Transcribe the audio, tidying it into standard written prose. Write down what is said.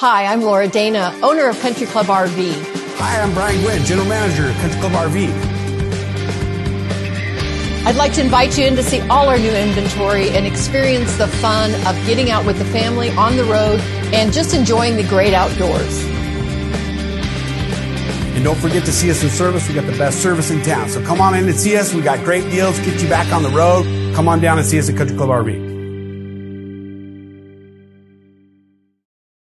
Hi, I'm Laura Dana, owner of Country Club RV. Hi, I'm Brian Gwynn, General Manager of Country Club RV. I'd like to invite you in to see all our new inventory and experience the fun of getting out with the family on the road and just enjoying the great outdoors. And don't forget to see us in service. We got the best service in town. So come on in and see us. We got great deals, get you back on the road. Come on down and see us at Country Club RV.